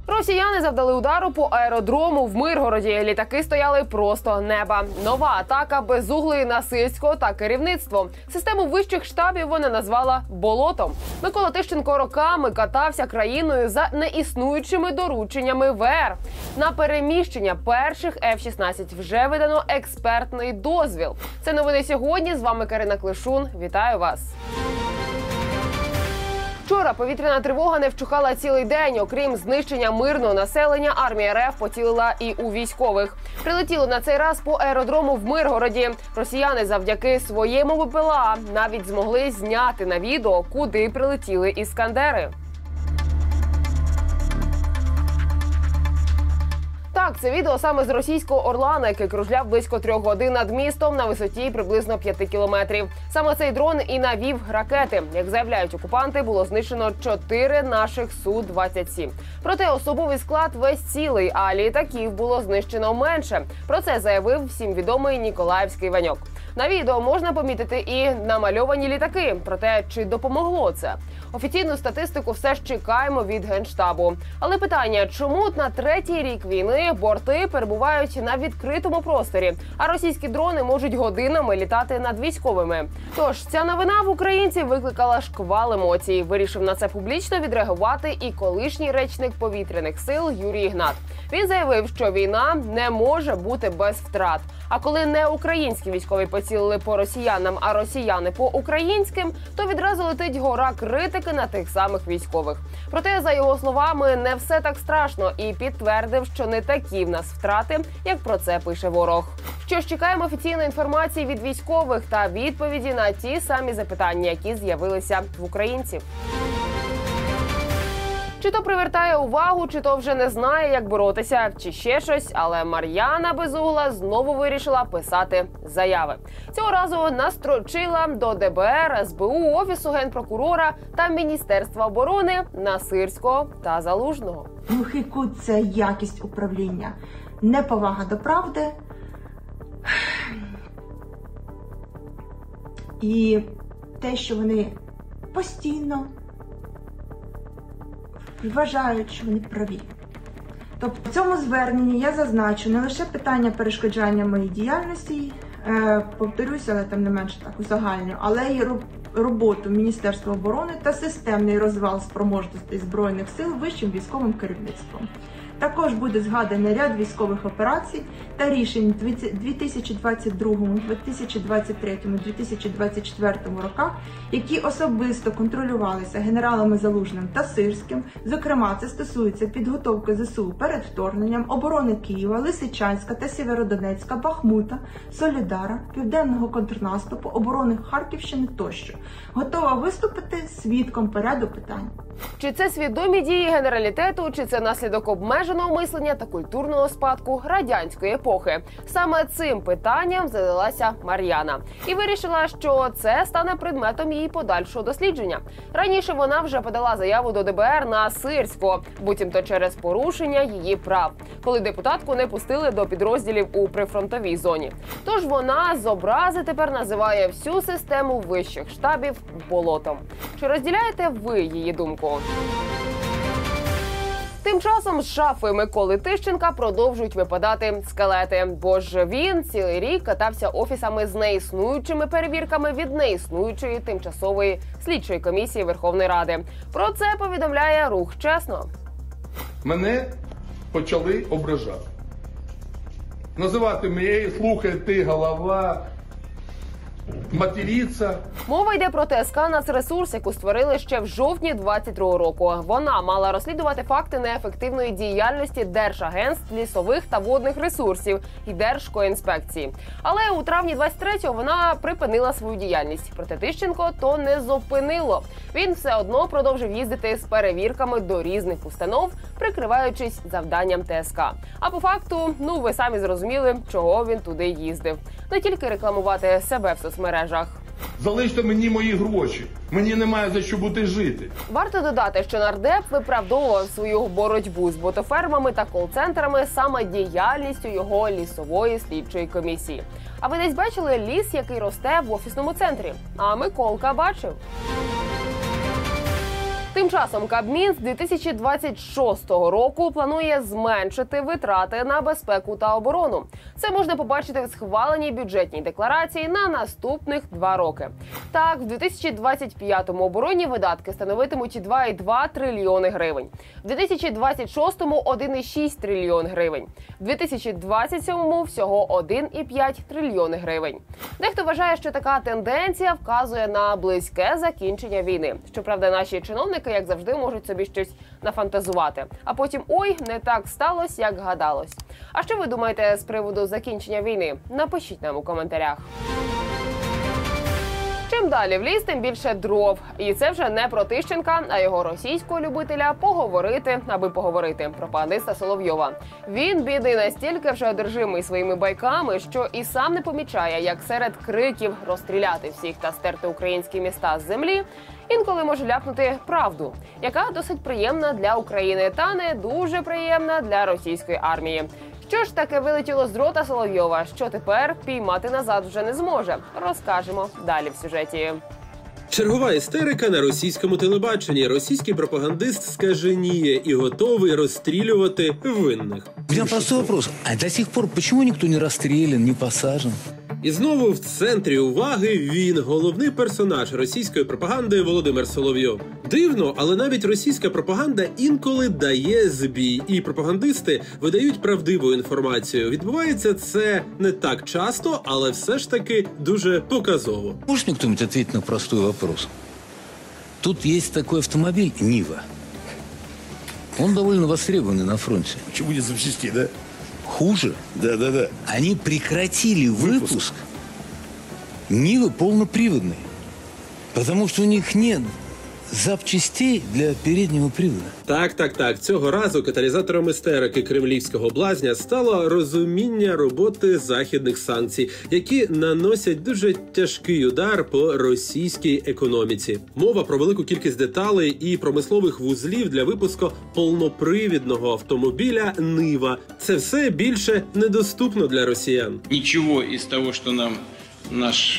Росіяни завдали удару по аеродрому в Миргороді. Літаки стояли просто неба. Нова атака безуглої насильського та керівництво. Систему вищих штабів вона назвала «болотом». Микола Тищенко роками катався країною за неіснуючими дорученнями ВР. На переміщення перших F-16 вже видано експертний дозвіл. Це новини сьогодні. З вами Карина Клишун. Вітаю вас. Вчора повітряна тривога не вщухала цілий день. Окрім знищення мирного населення, армія РФ поцілила і у військових. Прилетіло на цей раз по аеродрому в Миргороді. Росіяни завдяки своєму БПЛА навіть змогли зняти на відео, куди прилетіли іскандери. Так, це відео саме з російського «Орлана», який кружляв близько 3 годин над містом на висоті приблизно 5 кілометрів. Саме цей дрон і навів ракети. Як заявляють окупанти, було знищено 4 наших Су-27. Проте особовий склад весь цілий, а літаків було знищено менше. Про це заявив всім відомий Ніколаївський Ваньок. На відео можна помітити і намальовані літаки. Проте, чи допомогло це? Офіційну статистику все ж чекаємо від Генштабу. Але питання, чому на 3-й рік війни борти перебувають на відкритому просторі, а російські дрони можуть годинами літати над військовими? Тож, ця новина в українців викликала шквал емоцій. Вирішив на це публічно відреагувати і колишній речник повітряних сил Юрій Ігнат. Він заявив, що війна не може бути без втрат. А коли не українські військові поцілили по росіянам, а росіяни по українським, то відразу летить гора критики на тих самих військових. Проте, за його словами, не все так страшно і підтвердив, що не такі в нас втрати, як про це пише ворог. Що ж, чекаємо офіційної інформації від військових та відповіді на ті самі запитання, які з'явилися в українців. Чи то привертає увагу, чи то вже не знає, як боротися, чи ще щось, але Мар'яна Безугла знову вирішила писати заяви. Цього разу настрочила до ДБР, СБУ, Офісу Генпрокурора та Міністерства оборони Насирського та Залужного. Глухий кут – це якість управління, неповага до правди і те, що вони постійно вважають, що вони праві. Тобто в цьому зверненні я зазначу не лише питання перешкоджання моїй діяльності, повторюся, але там не менше так узагальню, але й роботу Міністерства оборони та системний розвал спроможностей Збройних сил вищим військовим керівництвом. Також буде згаданий ряд військових операцій та рішень у 2022, 2023, 2024 роках, які особисто контролювалися генералами Залужним та Сирським. Зокрема, це стосується підготовки ЗСУ перед вторгненням, оборони Києва, Лисичанська та Сєвєродонецька, Бахмута, Солідара, південного контрнаступу, оборони Харківщини тощо. Готова виступити свідком по ряду питань. Чи це свідомі дії генералітету, чи це наслідок обмеженого мислення та культурного спадку радянської епохи? Саме цим питанням задалася Мар'яна. І вирішила, що це стане предметом її подальшого дослідження. Раніше вона вже подала заяву до ДБР на Сирського, буцімто через порушення її прав, коли депутатку не пустили до підрозділів у прифронтовій зоні. Тож вона з образи тепер називає всю систему вищих штабів болотом. Чи розділяєте ви її думку? Тим часом з шафи Миколи Тищенка продовжують випадати скелети, бо ж він цілий рік катався офісами з неіснуючими перевірками від неіснуючої тимчасової слідчої комісії Верховної Ради. Про це повідомляє Рух Чесно. Мене почали ображати. Називати мене, слухай, ти голова, матеріться. Мова йде про ТСК «Нацресурс», яку створили ще в жовтні 2022 року. Вона мала розслідувати факти неефективної діяльності держагентств лісових та водних ресурсів і Держкоінспекції. Але у травні 23-го вона припинила свою діяльність. Проте Тищенко то не зупинило. Він все одно продовжив їздити з перевірками до різних установ, прикриваючись завданням ТСК. А по факту, ви самі зрозуміли, чого він туди їздив. Не тільки рекламувати себе в соцмережах. Залиште мені мої гроші. Мені немає за що бути жити. Варто додати, що нардеп виправдовував свою боротьбу з ботофермами та кол-центрами саме діяльністю його лісової слідчої комісії. А ви десь бачили ліс, який росте в офісному центрі? А Миколка бачив. Тим часом Кабмін з 2026 року планує зменшити витрати на безпеку та оборону. Це можна побачити в схваленій бюджетній декларації на наступних 2 роки. Так, в 2025-му оборонні видатки становитимуть 2,2 трильйони гривень, в 2026-му – 1,6 трильйон гривень, в 2027-му – всього 1,5 трильйони гривень. Дехто вважає, що така тенденція вказує на близьке закінчення війни. Щоправда, наші чиновники, як завжди, можуть собі щось нафантазувати. А потім, ой, не так сталося, як гадалось. А що ви думаєте з приводу закінчення війни? Напишіть нам у коментарях. Чим далі в ліс, тим більше дров. І це вже не про Тищенка, а його російського любителя поговорити, аби поговорити, пропагандиста Соловйова. Він, бідний, настільки вже одержимий своїми байками, що і сам не помічає, як серед криків розстріляти всіх та стерти українські міста з землі, інколи може ляпнути правду, яка досить приємна для України та не дуже приємна для російської армії. Що ж таке вилетіло з рота Соловйова, що тепер піймати назад вже не зможе? Розкажемо далі в сюжеті. Чергова істерика на російському телебаченні. Російський пропагандист скаженіє і готовий розстрілювати винних. У меня простой вопрос. А до сих пор почему никто не расстрелян, не посажен? І знову в центрі уваги він, головний персонаж російської пропаганди Володимир Соловйов. Дивно, але навіть російська пропаганда інколи дає збій, і пропагандисти видають правдиву інформацію. Відбувається це не так часто, але все ж таки дуже показово. Может мне кто-нибудь ответить на простой вопрос? Тут есть такой автомобиль «Нива». Он довольно востребованный на фронте. Чего не запчастей, да? Хуже. Да. Они прекратили выпуск Нивы полноприводной, потому что у них нет запчастей для переднього приводу. Так. Цього разу каталізатором істерики кремлівського блазня стало розуміння роботи західних санкцій, які наносять дуже тяжкий удар по російській економіці. Мова про велику кількість деталей і промислових вузлів для випуску повнопривідного автомобіля «Нива». Це все більше недоступно для росіян. Ничего из того, что нам наш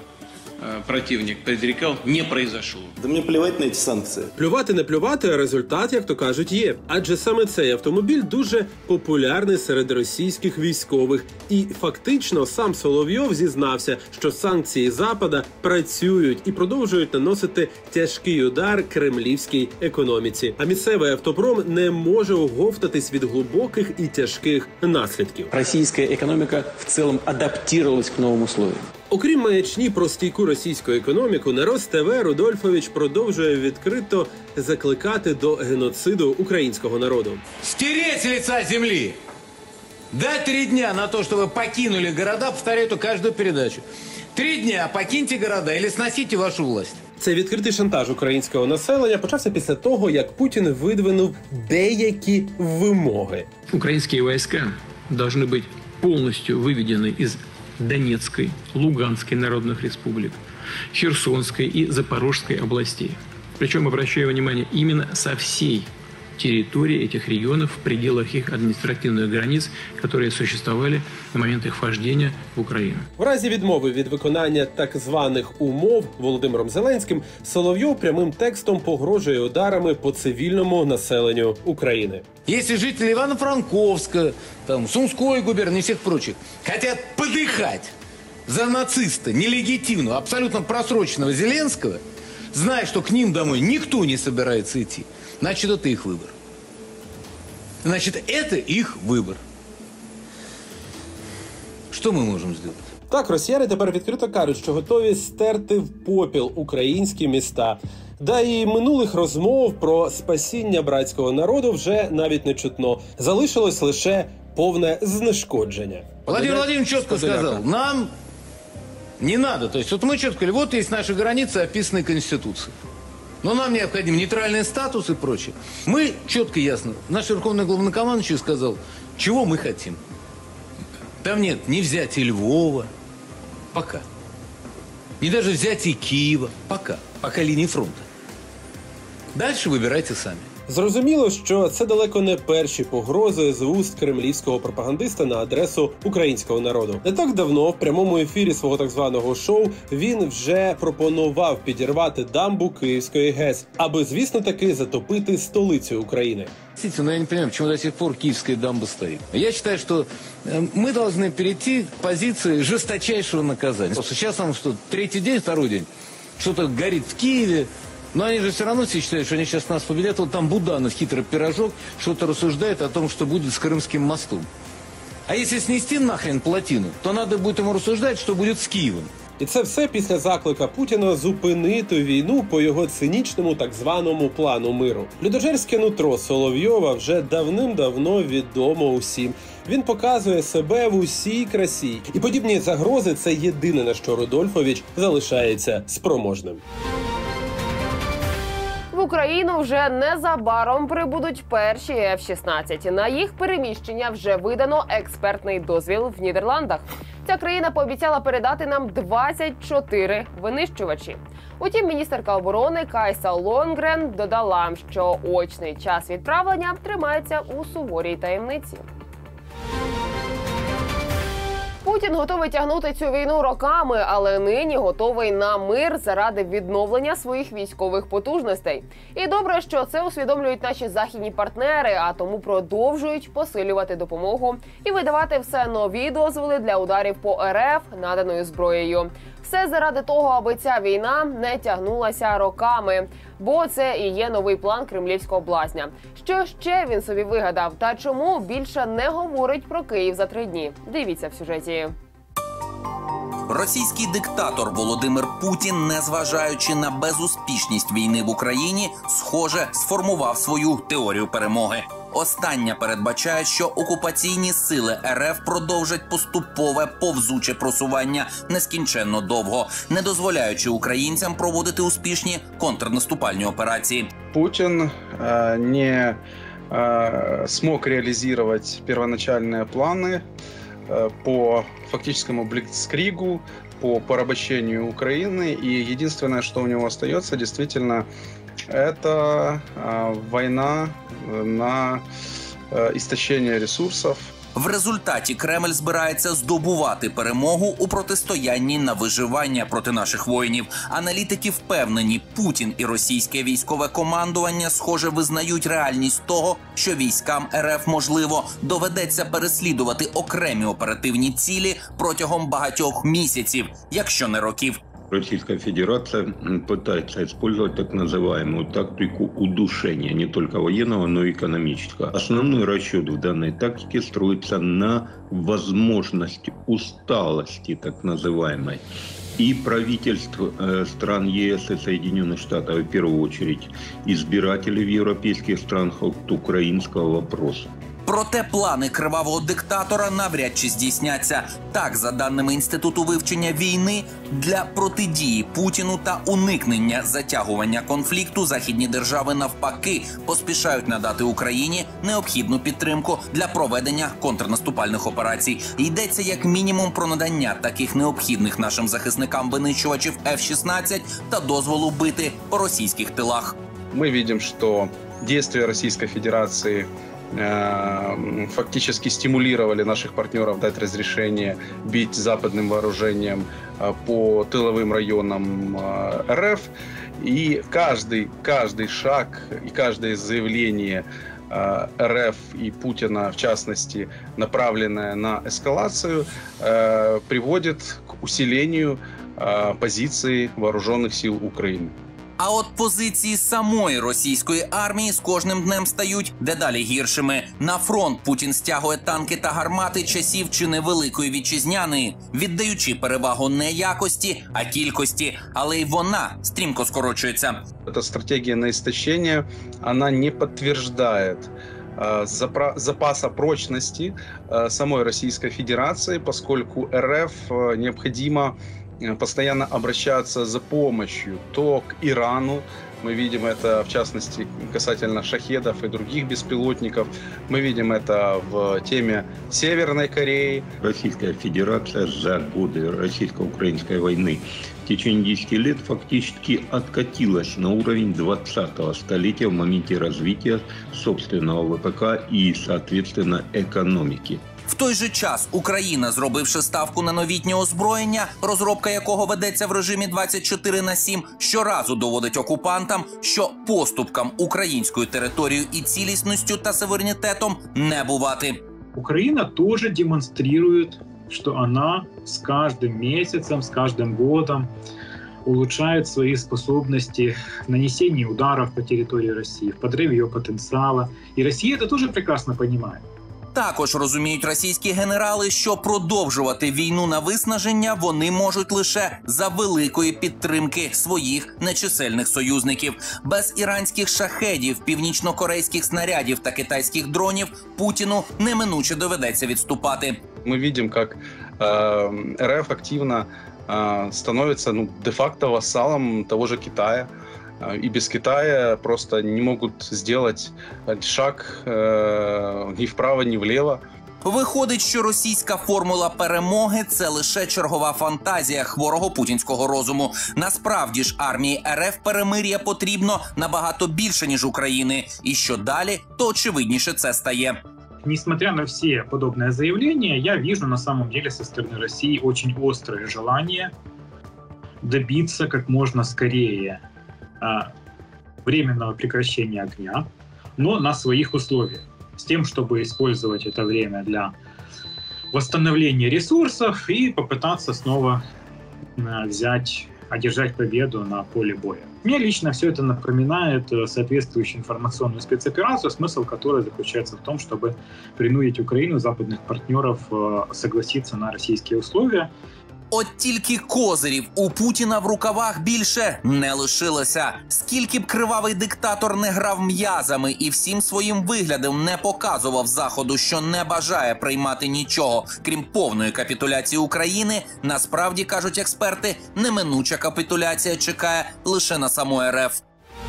противник предрекал, не произошло. Да мне плевать на эти санкции. Плювати не плювати, а результат, як то кажуть, є. Адже саме цей автомобіль дуже популярний серед російських військових. І фактично сам Соловйов зізнався, що санкції Запада працюють і продовжують наносити тяжкий удар кремлівській економіці. А місцевий автопром не може оговтатись від глибоких і тяжких наслідків. Российская экономика в целом адаптировалась к новым условиям. Окрім маячні про стійку російську економіку, Народ ТВ Рудольфович продовжує відкрито закликати до геноциду українського народу. Стереть с лица земли! Дать 3 дня на то, чтобы покинули города, повторяю эту каждую передачу. 3 дня покиньте города или сносите вашу власть. Цей відкритий шантаж українського населення почався після того, як Путін видвинув деякі вимоги. Украинские войска должны быть полностью выведены из Донецкой, Луганской народных республик, Херсонской и Запорожской областей. Причем, обращаю внимание, именно со всей территории этих регионов в пределах их административных границ, которые существовали на момент их вхождения в Украину. В разі відмови від виконання так званих умов Володимиром Зеленським, Соловйов прямим текстом погрожує ударами по цивільному населенню України. Если жители Ивано-Франковска, там, Сумской губернии и всех прочих хотят подыхать за нациста, нелегитимного, абсолютно просроченного Зеленского, зная, что к ним домой никто не собирается идти, значит, это их выбор. Значит, это их выбор. Что мы можем сделать? Так, росіяни тепер відкрито кажуть, що готові стерти в попіл українські міста. Да і минулих розмов про спасіння братського народу вже навіть не чутно. Залишилось лише повне знешкодження. Владимир Владимирович четко сказал, нам не надо. То есть вот мы четко говорили, вот есть наши границы, описанные Конституцией. Но нам необходим нейтральный статус и прочее. Мы четко и ясно, наш верховный главнокомандующий сказал, чего мы хотим. Там нет ни взятия Львова, пока. Ни даже взятия Киева, пока. Пока линии фронта. Дальше выбирайте сами. Зрозуміло, що це далеко не перші погрози з вуст кремлівського пропагандиста на адресу українського народу. Не так давно в прямому ефірі свого так званого шоу він вже пропонував підірвати дамбу Київської ГЕС, аби, звісно таки, затопити столицю України. Но я не понимаю, почему до сих пор Киевская дамба стоит. Я считаю, что мы должны перейти к позиции жесточайшего наказания. Сейчас там что, третий день, второй день, что-то горит в Киеве, но они же все равно все считают, что они сейчас нас победят. Вот там Буданов, хитрый пирожок, что-то рассуждает о том, что будет с Крымским мостом. А если снести нахрен плотину, то надо будет ему рассуждать, что будет с Киевом. І це все після заклика Путіна зупинити війну по його цинічному так званому плану миру. Людожерське нутро Соловйова вже давним-давно відомо усім. Він показує себе в усій красі. І подібні загрози – це єдине, на що Рудольфович залишається спроможним. В Україну вже незабаром прибудуть перші F-16. На їх переміщення вже видано експертний дозвіл в Нідерландах. Ця країна пообіцяла передати нам 24 винищувачі. Утім, міністерка оборони Кайса Лонгрен додала, що очний час відправлення тримається у суворій таємниці. Путін готовий тягнути цю війну роками, але нині готовий на мир заради відновлення своїх військових потужностей. І добре, що це усвідомлюють наші західні партнери, а тому продовжують посилювати допомогу і видавати все нові дозволи для ударів по РФ наданою зброєю. Все заради того, аби ця війна не тягнулася роками. Бо це і є новий план кремлівського блазня. Що ще він собі вигадав? Та чому більше не говорить про Київ за 3 дні? Дивіться в сюжеті. Російський диктатор Володимир Путін, незважаючи на безуспішність війни в Україні, схоже, сформував свою теорію перемоги. Остання передбачає, що окупаційні сили РФ продовжать поступове повзуче просування нескінченно довго, не дозволяючи українцям проводити успішні контрнаступальні операції. Путін не смог реализовать первоначальные планы по фактическому блицкригу, по порабощению Украины. И единственное, что у него остается, действительно, это война на истощение ресурсов. В результаті Кремль збирається здобувати перемогу у протистоянні на виживання проти наших воїнів. Аналітики впевнені, Путін і російське військове командування, схоже, визнають реальність того, що військам РФ, можливо, доведеться переслідувати окремі оперативні цілі протягом багатьох місяців, якщо не років. Российская Федерация пытается использовать так называемую тактику удушения, не только военного, но и экономического. Основной расчет в данной тактике строится на возможности усталости, так называемой, и правительств стран ЕС и Соединенных Штатов, в первую очередь избирателей в европейских странах от украинского вопроса. Проте плани кривавого диктатора навряд чи здійсняться. Так, за даними Інституту вивчення війни, для протидії Путіну та уникнення затягування конфлікту західні держави навпаки поспішають надати Україні необхідну підтримку для проведення контрнаступальних операцій. Йдеться як мінімум про надання таких необхідних нашим захисникам винищувачів F-16 та дозволу бити по російських тилах. Ми бачимо, що дії Російської Федерації фактически стимулировали наших партнеров дать разрешение бить западным вооружением по тыловым районам РФ. И каждый шаг и каждое заявление РФ и Путина, в частности, направленное на эскалацию, приводит к усилению позиций вооруженных сил Украины. А от позиції самої російської армії з кожним днем стають дедалі гіршими. На фронт Путін стягує танки та гармати часів чи невеликої вітчизняної, віддаючи перевагу не якості, а кількості. Але й вона стрімко скорочується. Эта стратегия на истощение, она не подтверждает запаса прочности самой Российской Федерации, поскольку РФ необходимо постоянно обращаться за помощью то к Ирану, мы видим это в частности касательно шахедов и других беспилотников, мы видим это в теме Северной Кореи. Российская Федерация за годы российско-украинской войны в течение 10 лет фактически откатилась на уровень 20-го столетия в моменте развития собственного ВПК и, соответственно, экономики. В той же час Україна, зробивши ставку на новітнє озброєння, розробка якого ведеться в режимі 24/7, щоразу доводить окупантам, що поступкам українською територією і цілісністю та суверенітетом не бувати. Украина тоже демонстрирует, что она с каждым месяцем, с каждым годом улучшает свои способности в нанесении ударов по территории России, в подрыве ее потенциала. И Россия это тоже прекрасно понимает. Також розуміють російські генерали, що продовжувати війну на виснаження вони можуть лише за великої підтримки своїх нечисельних союзників. Без іранських шахедів, північно-корейських снарядів та китайських дронів Путіну неминуче доведеться відступати. Мы видим, как РФ активно становится де-факто вассалом того же Китая. И без Китая просто не могут сделать шаг ні вправо, ні вліво. Виходить, що російська формула перемоги – це лише чергова фантазія хворого путінського розуму. Насправді ж армії РФ перемир'я потрібно набагато більше, ніж України. І що далі, то очевидніше це стає. Несмотря на все подобные заявления, я вижу на самом деле со стороны России очень острое желание добиться как можно скорее временного прекращения огня, но на своих условиях, с тем, чтобы использовать это время для восстановления ресурсов и попытаться снова одержать победу на поле боя. Мне лично все это напоминает соответствующую информационную спецоперацию, смысл которой заключается в том, чтобы принудить Украину, западных партнеров, согласиться на российские условия. От тільки козирів у Путіна в рукавах більше не лишилося. Скільки б кривавий диктатор не грав м'язами і всім своїм виглядом не показував Заходу, що не бажає приймати нічого, крім повної капітуляції України, насправді, кажуть експерти, неминуча капітуляція чекає лише на саму РФ.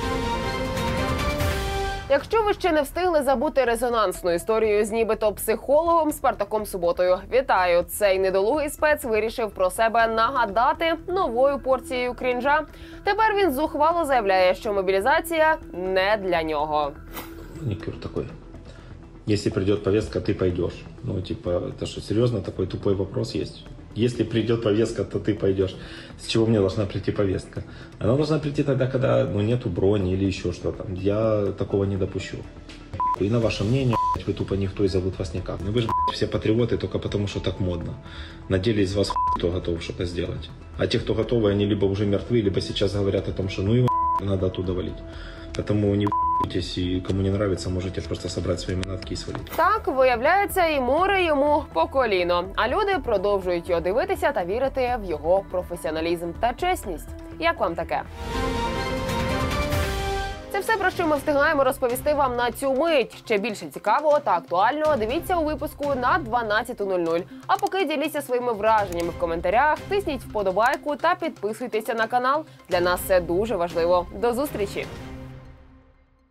Якщо ви ще не встигли забути резонансну історію з нібито психологом Спартаком Суботою, вітаю! Цей недолугий спец вирішив про себе нагадати новою порцією крінжа. Тепер він зухвало заявляє, що мобілізація не для нього. Маникюр такой. Если придет повестка, ты пойдешь. Ну, типа, это что, серьезно, такой тупой вопрос есть? Если придет повестка, то ты пойдешь. С чего мне должна прийти повестка? Она должна прийти тогда, когда нету брони или еще что-то. Я такого не допущу. И на ваше мнение, вы тупо никто и зовут вас никак. Вы же все патриоты только потому, что так модно. На деле из вас кто готов что-то сделать. А те, кто готовы, они либо уже мертвы, либо сейчас говорят о том, что ну его надо оттуда валить. Поэтому не в***тесь, и кому не нравится, можете просто собрать свои манатки и свалить. Так, виявляється, і море йому по коліно. А люди продовжують його дивитися та вірити в його професіоналізм та чесність. Як вам таке? Це все, про що ми встигаємо розповісти вам на цю мить. Ще більше цікавого та актуального дивіться у випуску на 12:00. А поки діліться своїми враженнями в коментарях, тисніть вподобайку та підписуйтеся на канал. Для нас це дуже важливо. До зустрічі!